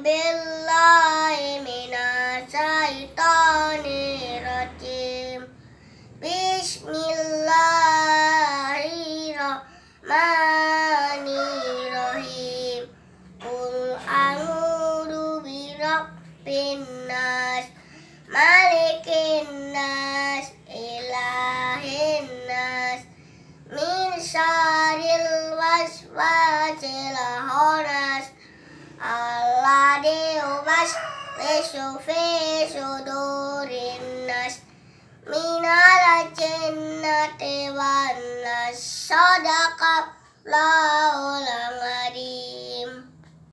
billahi minasyaitonir rajim. Bismillahirrahmanirrahim. Qul a'udzu birabbin nas, malikin nas, ilahin nas, min syarril waswasil khannas, alladzi yuwaswisu fi sudurin nas, minal jinnati wan nas. Sadaqallahul azim.